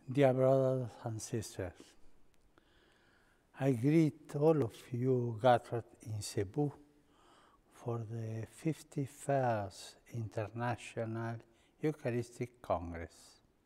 Dear brothers and sisters, I greet all of you gathered in Cebu for the 51st International Eucharistic Congress.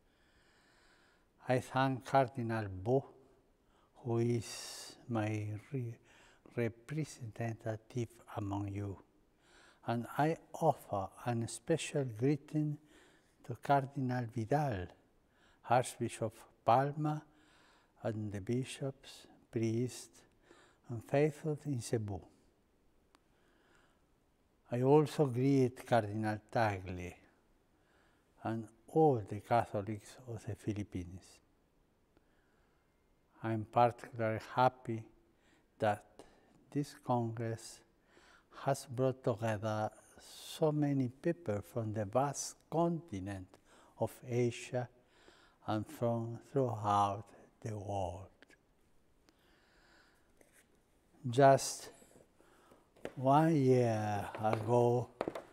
I thank Cardinal Bo, who is my representative among you, and I offer a special greeting to Cardinal Vidal, Archbishop Palma, and the bishops, priests, and faithful in Cebu. I also greet Cardinal Tagle and all the Catholics of the Philippines. I am particularly happy that this Congress has brought together so many people from the vast continent of Asia and from throughout the world. Just 1 year ago,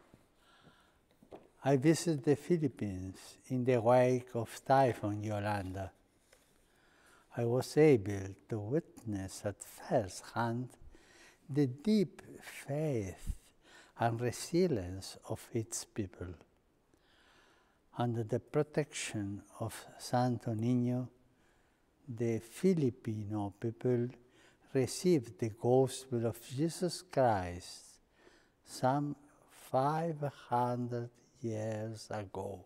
I visited the Philippines in the wake of Typhoon Yolanda. I was able to witness at first hand the deep faith and resilience of its people. Under the protection of Santo Niño, the Filipino people received the gospel of Jesus Christ some 500 years ago.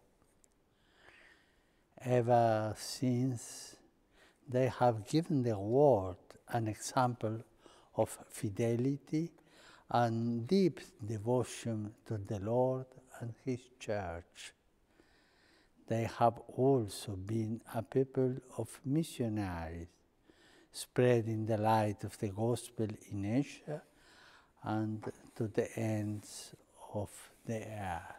Ever since, they have given the world an example of fidelity and deep devotion to the Lord and His Church. They have also been a people of missionaries, spreading the light of the gospel in Asia and to the ends of the earth.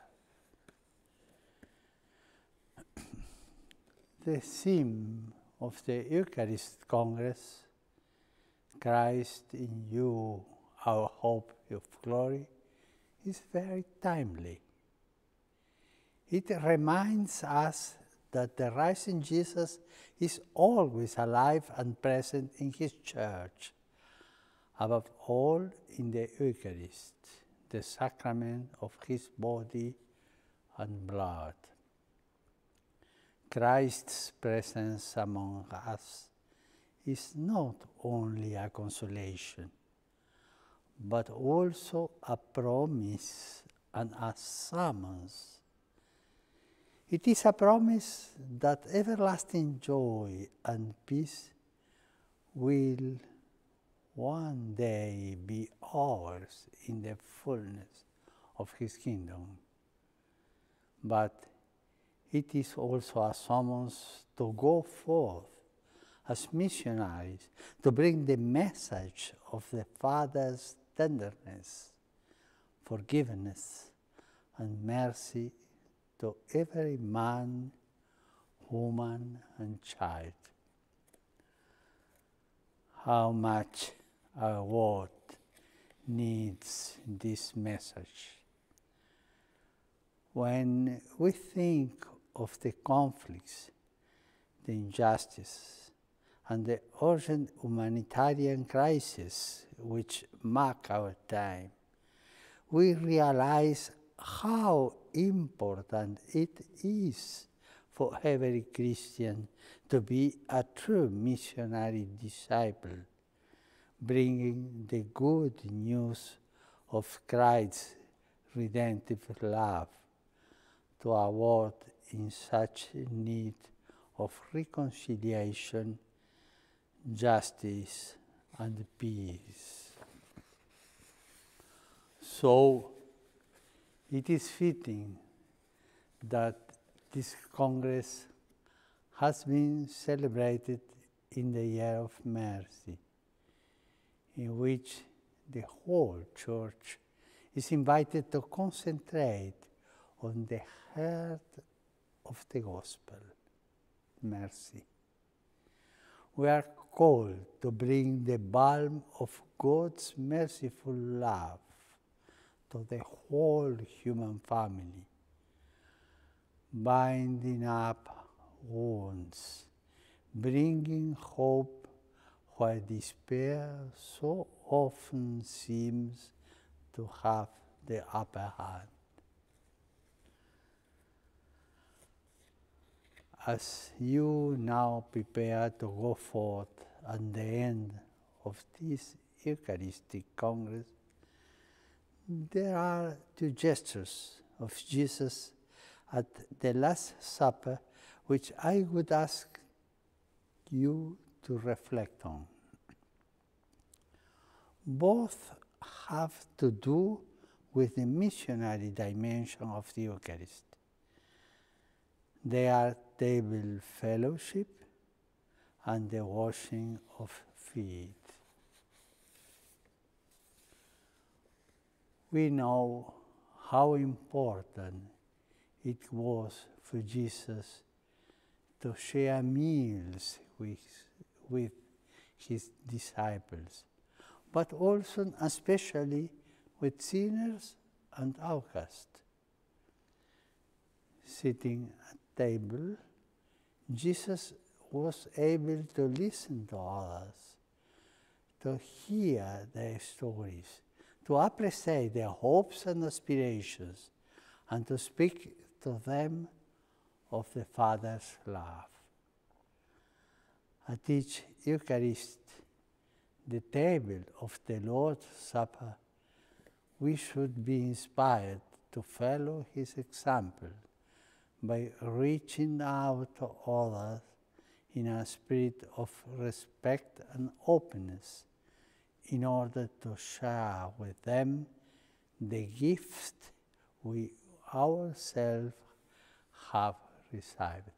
The theme of the Eucharist Congress, Christ in you, our hope of glory, is very timely. It reminds us that the risen Jesus is always alive and present in His Church, above all in the Eucharist, the sacrament of His body and blood. Christ's presence among us is not only a consolation, but also a promise and a summons. It is a promise that everlasting joy and peace will one day be ours in the fullness of His kingdom. But it is also a summons to go forth as missionaries to bring the message of the Father's tenderness, forgiveness, and mercy to every man, woman, and child. How much our world needs this message. When we think of the conflicts, the injustice, and the urgent humanitarian crisis which mark our time, we realize how important it is for every Christian to be a true missionary disciple, bringing the good news of Christ's redemptive love to a world in such need of reconciliation, justice, and peace. So, it is fitting that this Congress has been celebrated in the Year of Mercy, in which the whole Church is invited to concentrate on the heart of the Gospel, mercy. We are called to bring the balm of God's merciful love to the whole human family, binding up wounds, bringing hope where despair so often seems to have the upper hand. As you now prepare to go forth at the end of this Eucharistic Congress, there are two gestures of Jesus at the Last Supper which I would ask you to reflect on. Both have to do with the missionary dimension of the Eucharist. They are table fellowship and the washing of feet. We know how important it was for Jesus to share meals with his disciples, but also and especially with sinners and outcasts. Sitting at table, Jesus was able to listen to others, to hear their stories, to appreciate their hopes and aspirations, and to speak to them of the Father's love. At each Eucharist, the table of the Lord's Supper, we should be inspired to follow his example by reaching out to others in a spirit of respect and openness in order to share with them the gift we ourselves have received.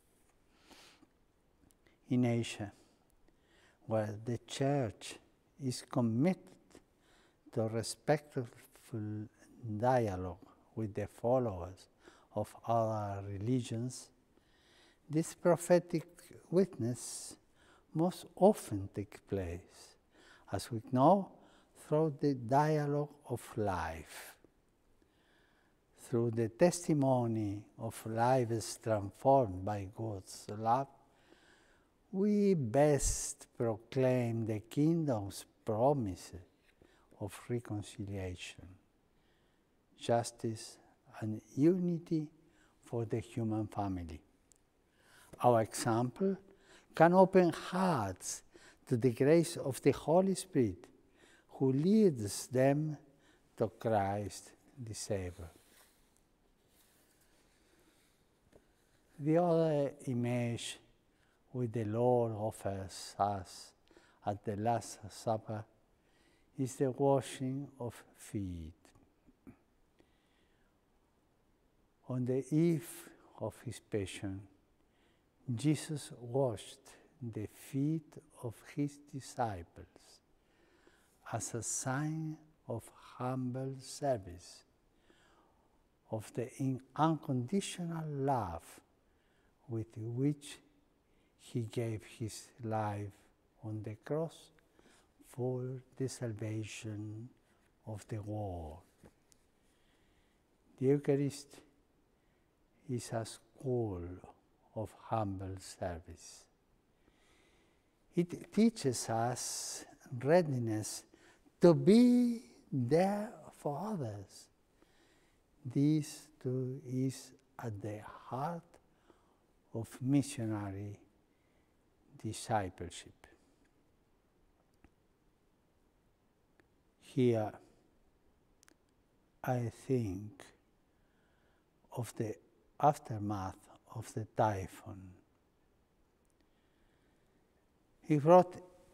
In Asia, where the Church is committed to respectful dialogue with the followers of other religions, this prophetic witness most often takes place, as we know, through the dialogue of life. Through the testimony of lives transformed by God's love, we best proclaim the kingdom's promises of reconciliation, justice, and unity for the human family. Our example can open hearts to the grace of the Holy Spirit, who leads them to Christ the Savior. The other image which the Lord offers us at the Last Supper is the washing of feet. On the eve of his passion, Jesus washed the feet of his disciples as a sign of humble service, of the unconditional love with which he gave his life on the cross for the salvation of the world. The Eucharist is a school of humble service. It teaches us readiness to be there for others. This too is at the heart of missionary discipleship. Here, I think of the aftermath of the typhoon. It brought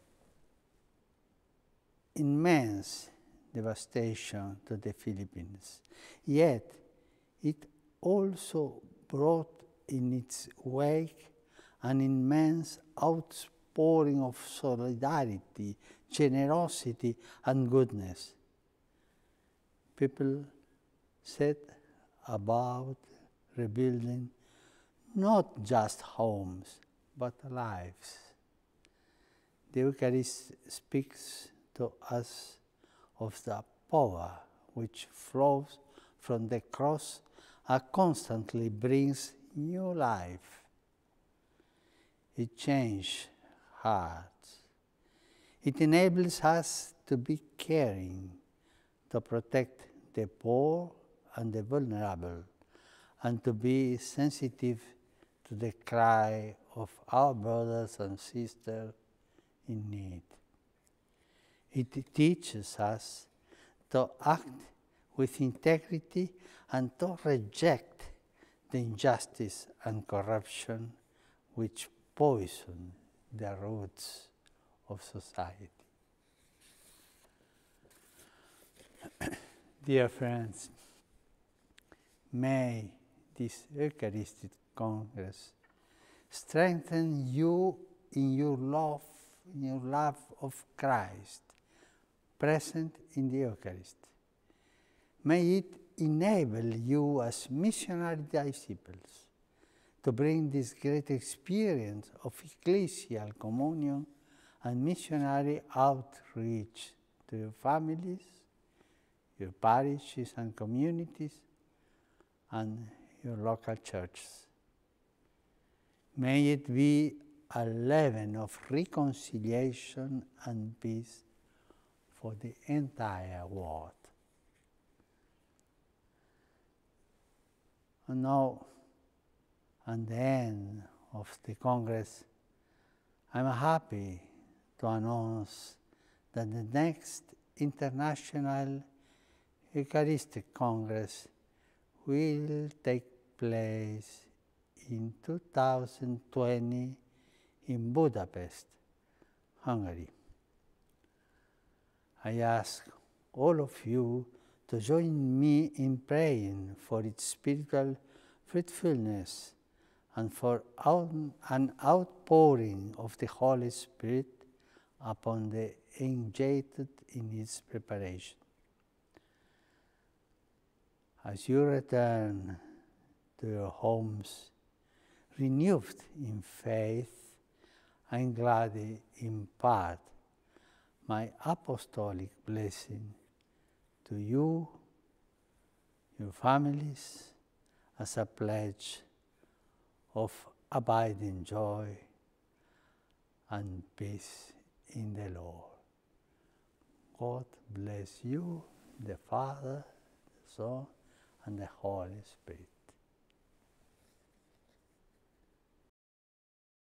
immense devastation to the Philippines, yet it also brought in its wake an immense outpouring of solidarity, generosity, and goodness. People set about rebuilding not just homes, but lives. The Eucharist speaks to us of the power which flows from the cross and constantly brings new life. It changes hearts. It enables us to be caring, to protect the poor and the vulnerable, and to be sensitive to the cry of our brothers and sisters in need. It teaches us to act with integrity and to reject the injustice and corruption which poison the roots of society. Dear friends, may this Eucharistic Congress strengthen you in your love of Christ, present in the Eucharist. May it enable you as missionary disciples to bring this great experience of ecclesial communion and missionary outreach to your families, your parishes and communities, and your local churches. May it be a leaven of reconciliation and peace for the entire world. And now, at the end of the Congress, I'm happy to announce that the next International Eucharistic Congress will take place in 2020 in Budapest, Hungary. I ask all of you to join me in praying for its spiritual fruitfulness and for an outpouring of the Holy Spirit upon the engaged in its preparation. As you return to your homes, renewed in faith, I'm glad to impart my apostolic blessing to you, your families, as a pledge of abiding joy and peace in the Lord. God bless you, the Father, the Son, and the Holy Spirit.